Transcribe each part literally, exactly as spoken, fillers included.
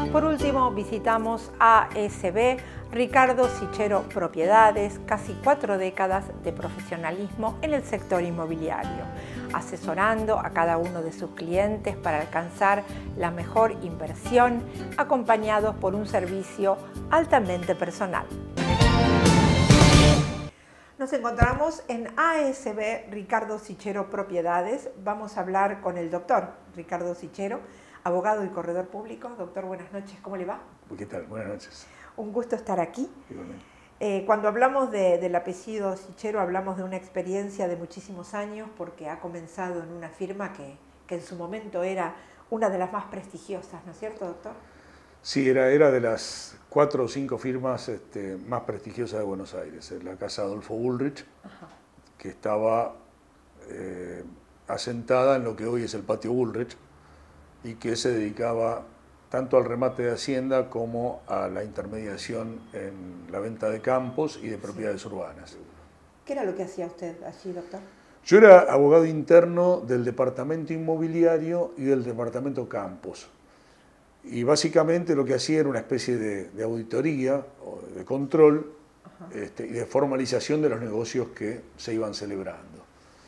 Por último, visitamos A S B, Ricardo Sichero Propiedades, casi cuatro décadas de profesionalismo en el sector inmobiliario, asesorando a cada uno de sus clientes para alcanzar la mejor inversión, acompañados por un servicio altamente personal. Nos encontramos en A S B Ricardo Sichero Propiedades. Vamos a hablar con el doctor Ricardo Sichero, abogado y corredor público. Doctor, buenas noches, ¿cómo le va? ¿Qué tal? Buenas noches. Un gusto estar aquí. Igualmente. Eh, cuando hablamos de, del apellido Sichero, hablamos de una experiencia de muchísimos años, porque ha comenzado en una firma que, que en su momento era una de las más prestigiosas, ¿no es cierto, doctor? Sí, era, era de las cuatro o cinco firmas este, más prestigiosas de Buenos Aires. La casa Adolfo Bullrich, Ajá. que estaba eh, asentada en lo que hoy es el patio Bullrich, y que se dedicaba tanto al remate de hacienda como a la intermediación en la venta de campos y de propiedades sí. urbanas. ¿Qué era lo que hacía usted allí, doctor? Yo era abogado interno del departamento inmobiliario y del departamento campos. Y básicamente lo que hacía era una especie de, de auditoría o de control este, y de formalización de los negocios que se iban celebrando.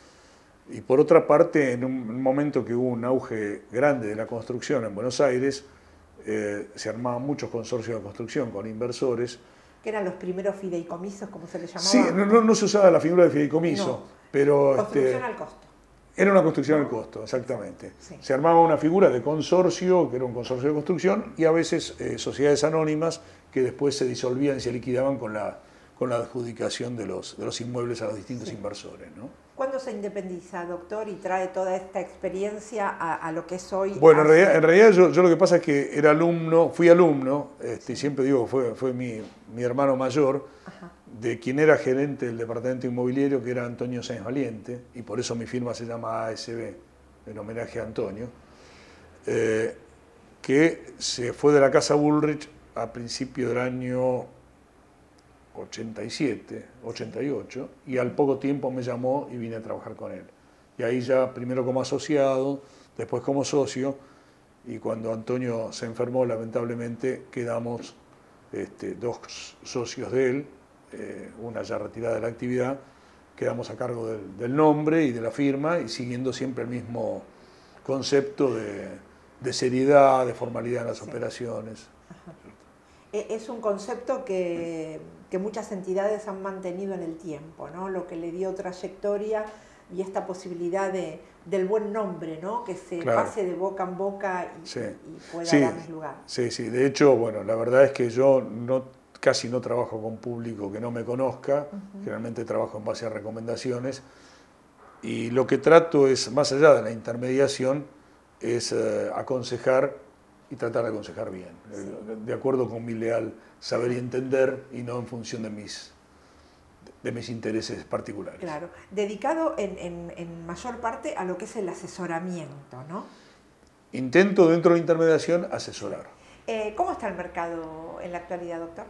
Y por otra parte, en un momento que hubo un auge grande de la construcción en Buenos Aires, eh, se armaban muchos consorcios de construcción con inversores. ¿Que eran los primeros fideicomisos, como se les llamaba? Sí, no, no, no se usaba la figura de fideicomiso, no. pero... Construcción este, al costo. Era una construcción ¿No? al costo, exactamente. Sí. Se armaba una figura de consorcio, que era un consorcio de construcción, y a veces eh, sociedades anónimas que después se disolvían y se liquidaban con la, con la adjudicación de los, de los inmuebles a los distintos sí. inversores, ¿no? ¿Cuándo se independiza, doctor, y trae toda esta experiencia a, a lo que es hoy? Bueno, en realidad, en realidad yo, yo lo que pasa es que era alumno, fui alumno, este, siempre digo que fue, fue mi, mi hermano mayor, Ajá. de quien era gerente del departamento inmobiliario, que era Antonio Sáenz Valiente, y por eso mi firma se llama A S B, en homenaje a Antonio, eh, que se fue de la casa Bullrich a principios del año ochenta y siete, ochenta y ocho, y al poco tiempo me llamó y vine a trabajar con él. Y ahí ya, primero como asociado, después como socio, y cuando Antonio se enfermó, lamentablemente, quedamos este, dos socios de él, eh, una ya retirada de la actividad, quedamos a cargo del, del nombre y de la firma, y siguiendo siempre el mismo concepto de, de seriedad, de formalidad en las sí. operaciones. Ajá. Es un concepto que, que muchas entidades han mantenido en el tiempo, ¿no? Lo que le dio trayectoria y esta posibilidad de, del buen nombre, ¿no? Que se claro. pase de boca en boca y, sí. y pueda sí. darles lugar. Sí, sí. De hecho, bueno, la verdad es que yo no, casi no trabajo con público que no me conozca, uh-huh. generalmente trabajo en base a recomendaciones, y lo que trato es, más allá de la intermediación, es eh, aconsejar y tratar de aconsejar bien, sí. de acuerdo con mi leal saber y entender y no en función de mis, de mis intereses particulares. Claro, dedicado en, en, en mayor parte a lo que es el asesoramiento, ¿no? Intento dentro de la intermediación asesorar. Eh, ¿Cómo está el mercado en la actualidad, doctor?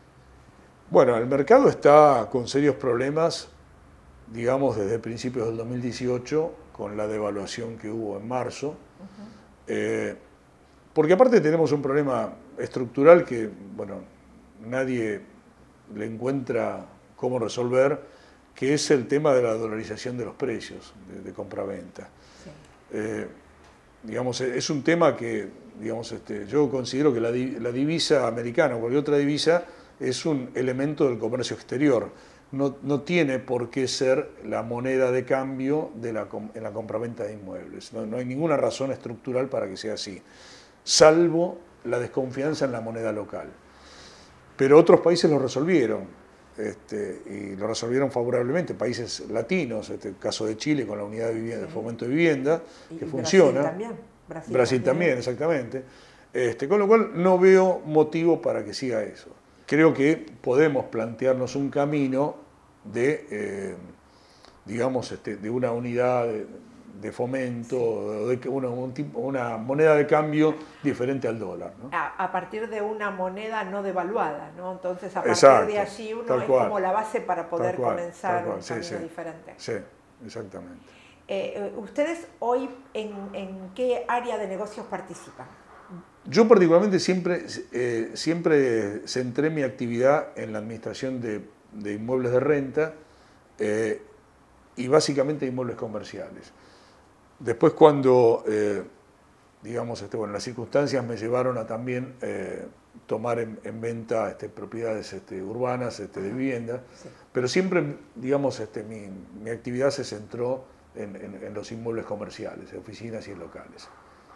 Bueno, el mercado está con serios problemas, digamos, desde principios del dos mil dieciocho, con la devaluación que hubo en marzo. Uh-huh. eh, Porque aparte tenemos un problema estructural que, bueno, nadie le encuentra cómo resolver, que es el tema de la dolarización de los precios de, de compra-venta. Sí. Eh, digamos, es un tema que, digamos, este, yo considero que la, la divisa americana o cualquier otra divisa es un elemento del comercio exterior. No, no tiene por qué ser la moneda de cambio de la, en la compra-venta de inmuebles. No, no hay ninguna razón estructural para que sea así, salvo la desconfianza en la moneda local. Pero otros países lo resolvieron, este, y lo resolvieron favorablemente, países latinos, este, el caso de Chile con la unidad de, vivienda, sí. de fomento de vivienda, y que y funciona. Brasil también. Brasil, Brasil también, también exactamente. Este, con lo cual no veo motivo para que siga eso. Creo que podemos plantearnos un camino de, eh, digamos, este, de una unidad de, de fomento, sí. de una, un tipo, una moneda de cambio diferente al dólar, ¿no? A, a partir de una moneda no devaluada, ¿no? Entonces, a partir Exacto, de allí uno tal es cual, como la base para poder cual, comenzar un sí, camino sí, diferente. Sí, exactamente. Eh, ¿Ustedes hoy en, en qué área de negocios participan? Yo particularmente siempre, eh, siempre centré mi actividad en la administración de, de inmuebles de renta eh, y básicamente inmuebles comerciales. Después cuando, eh, digamos, este, bueno, las circunstancias me llevaron a también eh, tomar en, en venta este, propiedades este, urbanas este, de vivienda, sí. Pero siempre, digamos, este, mi, mi actividad se centró en, en, en los inmuebles comerciales, en oficinas y en locales.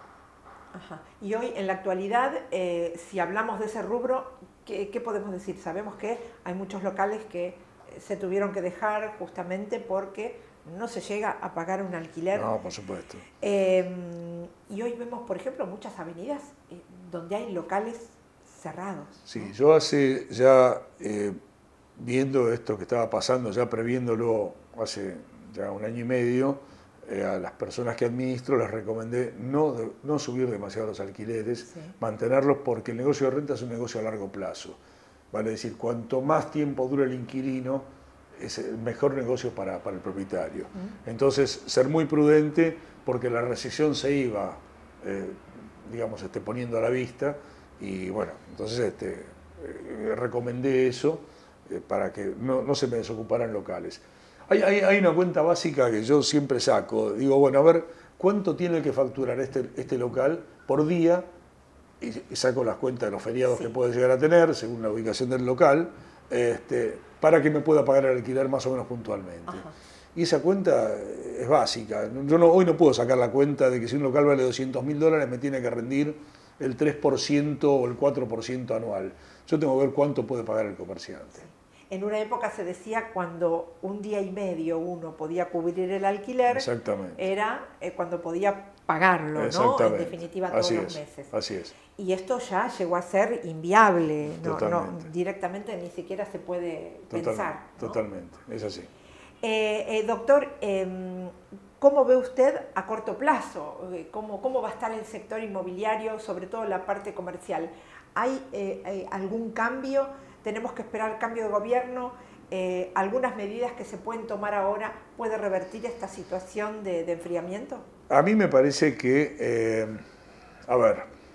Ajá. Y hoy, en la actualidad, eh, si hablamos de ese rubro, ¿qué, ¿qué podemos decir? Sabemos que hay muchos locales que se tuvieron que dejar justamente porque no se llega a pagar un alquiler. No, por supuesto. Eh, y hoy vemos, por ejemplo, muchas avenidas eh, donde hay locales cerrados. Sí, ¿no? Yo hace ya, eh, viendo esto que estaba pasando, ya previéndolo hace ya un año y medio, eh, a las personas que administro les recomendé no, de, no subir demasiado los alquileres, sí. Mantenerlos, porque el negocio de renta es un negocio a largo plazo. Vale decir, cuanto más tiempo dure el inquilino, es el mejor negocio para, para el propietario. Uh-huh. Entonces, ser muy prudente, porque la recesión se iba, eh, digamos, este, poniendo a la vista, y bueno, entonces este, eh, recomendé eso eh, para que no, no se me desocuparan locales. Hay, hay, hay una cuenta básica que yo siempre saco, digo, bueno, a ver, ¿cuánto tiene que facturar este, este local por día? Y, y saco las cuentas de los feriados sí. que puede llegar a tener, según la ubicación del local, este, para que me pueda pagar el alquiler más o menos puntualmente. Ajá. Y esa cuenta es básica. Yo no, hoy no puedo sacar la cuenta de que si un local vale doscientos mil dólares me tiene que rendir el tres por ciento o el cuatro por ciento anual. Yo tengo que ver cuánto puede pagar el comerciante. En una época se decía cuando un día y medio uno podía cubrir el alquiler, exactamente. Era eh, cuando podía pagarlo, ¿no? En definitiva todos así los es, meses. Así es. Y esto ya llegó a ser inviable, no, no, directamente ni siquiera se puede totalmente, pensar, ¿no? Totalmente, es así. Eh, eh, doctor, eh, ¿cómo ve usted a corto plazo? ¿Cómo, ¿Cómo va a estar el sector inmobiliario, sobre todo la parte comercial? ¿Hay eh, eh, algún cambio? ¿Tenemos que esperar el cambio de gobierno? Eh, ¿Algunas medidas que se pueden tomar ahora puede revertir esta situación de, de enfriamiento? A mí me parece que, eh, a ver,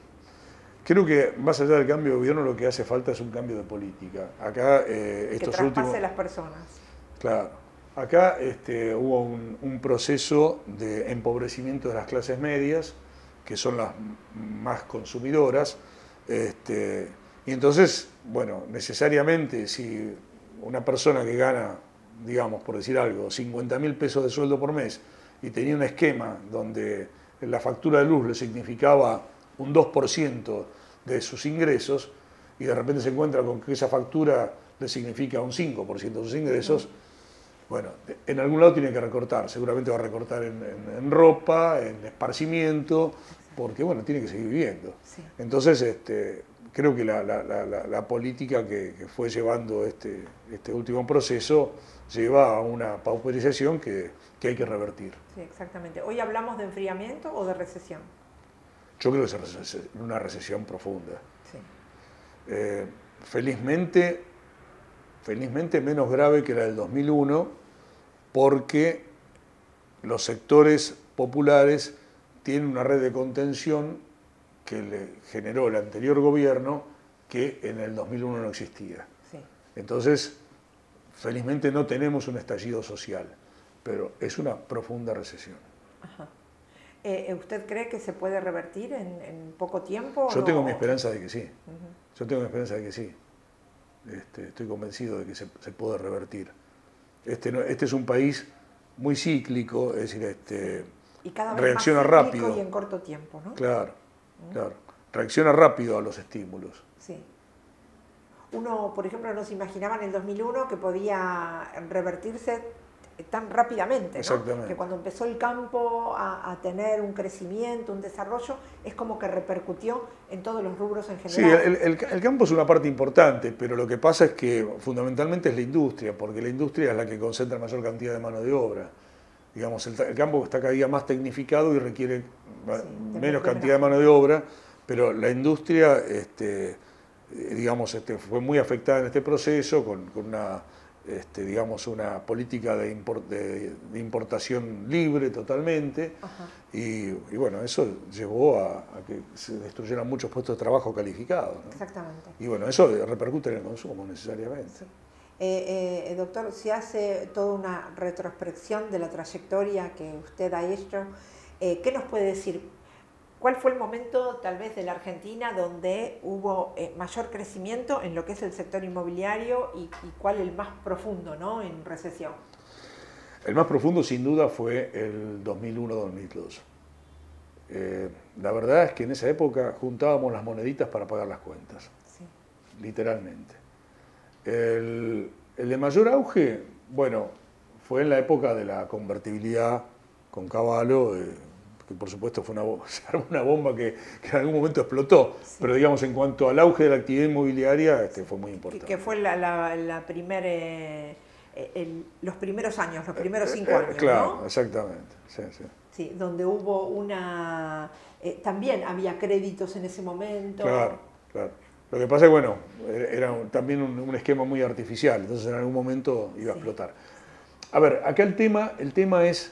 creo que más allá del cambio de gobierno lo que hace falta es un cambio de política. Acá eh, estos que traspase últimos, las personas. Claro. Acá este, hubo un, un proceso de empobrecimiento de las clases medias, que son las más consumidoras, este, y entonces, bueno, necesariamente si una persona que gana, digamos, por decir algo, cincuenta mil pesos de sueldo por mes y tenía un esquema donde la factura de luz le significaba un dos por ciento de sus ingresos y de repente se encuentra con que esa factura le significa un cinco por ciento de sus ingresos, bueno, en algún lado tiene que recortar, seguramente va a recortar en, en, en ropa, en esparcimiento, porque bueno, tiene que seguir viviendo. Sí. Entonces, este, creo que la, la, la, la política que, que fue llevando este, este último proceso lleva a una pauperización que, que hay que revertir. Sí, exactamente. ¿Hoy hablamos de enfriamiento o de recesión? Yo creo que es una recesión profunda. Sí. Eh, felizmente, felizmente menos grave que la del dos mil uno, porque los sectores populares tienen una red de contención que le generó el anterior gobierno, que en el dos mil uno no existía. Sí. Entonces, felizmente no tenemos un estallido social, pero es una profunda recesión. Ajá. Eh, ¿Usted cree que se puede revertir en, en poco tiempo? Yo no? tengo mi esperanza de que sí. Uh-huh. Yo tengo mi esperanza de que sí. Este, estoy convencido de que se, se puede revertir. Este, no, este es un país muy cíclico, es decir, este, y cada vez reacciona más rápido. Y en corto tiempo, ¿no? Claro, uh-huh. claro. Reacciona rápido a los estímulos. Sí. Uno, por ejemplo, no se imaginaba en el dos mil uno que podía revertirse tan rápidamente, ¿no? Que cuando empezó el campo a, a tener un crecimiento, un desarrollo, es como que repercutió en todos los rubros en general. Sí, el, el, el campo es una parte importante, pero lo que pasa es que fundamentalmente es la industria, porque la industria es la que concentra mayor cantidad de mano de obra. Digamos, el, el campo está cada día más tecnificado y requiere sí, menos cantidad de mano de obra, pero la industria, este, digamos, este, fue muy afectada en este proceso con, con una este, digamos, una política de, import, de, de importación libre totalmente, y, y bueno, eso llevó a, a que se destruyeran muchos puestos de trabajo calificados, ¿no? Exactamente. Y bueno, eso repercute en el consumo necesariamente. Sí. Eh, eh, doctor, si hace toda una retrospección de la trayectoria que usted ha hecho, eh, ¿qué nos puede decir? ¿Cuál fue el momento, tal vez, de la Argentina donde hubo eh, mayor crecimiento en lo que es el sector inmobiliario y, y cuál el más profundo, ¿no?, en recesión? El más profundo, sin duda, fue el dos mil uno dos mil dos. Eh, la verdad es que en esa época juntábamos las moneditas para pagar las cuentas, sí. Literalmente. El, el de mayor auge, bueno, fue en la época de la convertibilidad con Cavallo, eh, que por supuesto fue una, una bomba que, que en algún momento explotó, sí. Pero digamos, en cuanto al auge de la actividad inmobiliaria, este, fue muy importante. Que fue la, la, la primer, eh, el, los primeros años, los primeros cinco eh, eh, años, claro, ¿no? Exactamente, sí, sí. Sí, donde hubo una... Eh, también había créditos en ese momento. Claro, claro. Lo que pasa es que, bueno, era un, también un, un esquema muy artificial, entonces en algún momento iba a explotar. A ver, acá el tema, el tema es...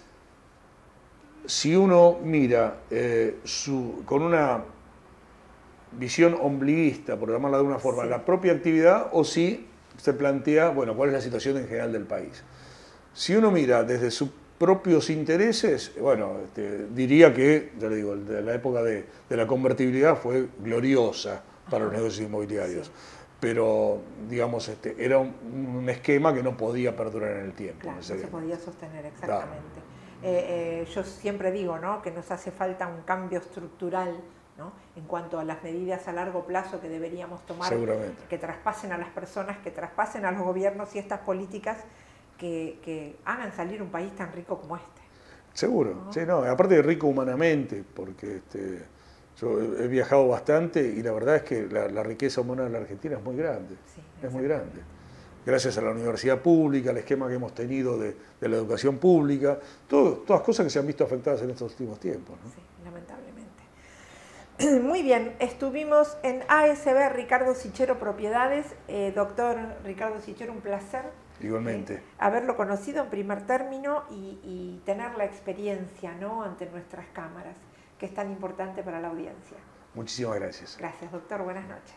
Si uno mira eh, su, con una visión ombliguista, por llamarla de una forma, sí. La propia actividad, o si se plantea, bueno, cuál es la situación en general del país. Si uno mira desde sus propios intereses, bueno, este, diría que, ya le digo, de la época de, de la convertibilidad fue gloriosa para los negocios inmobiliarios. Sí. Pero, digamos, este, era un, un esquema que no podía perdurar en el tiempo. Claro, no se podía sostener, exactamente. Claro. Eh, eh, yo siempre digo, ¿no?, que nos hace falta un cambio estructural, ¿no?, en cuanto a las medidas a largo plazo que deberíamos tomar, que traspasen a las personas, que traspasen a los gobiernos y estas políticas que, que hagan salir un país tan rico como este. Seguro, ¿no? Sí, no, aparte de rico humanamente, porque este, yo he viajado bastante y la verdad es que la, la riqueza humana de la Argentina es muy grande, sí, es muy grande. Gracias a la universidad pública, al esquema que hemos tenido de, de la educación pública, todo, todas cosas que se han visto afectadas en estos últimos tiempos, ¿no? Sí, lamentablemente. Muy bien, estuvimos en A S B Ricardo Sichero Propiedades. Eh, doctor Ricardo Sichero, un placer. Igualmente. Eh, haberlo conocido en primer término y, y tener la experiencia, ¿no?, ante nuestras cámaras, que es tan importante para la audiencia. Muchísimas gracias. Gracias, doctor. Buenas noches.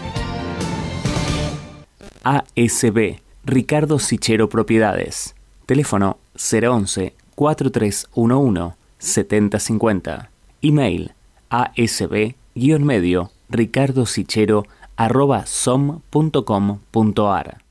A S B Ricardo Sichero Propiedades. Teléfono cero once, cuatro tres uno uno, siete cero cinco cero. Email asb-medio ricardosichero arroba som punto com punto ar.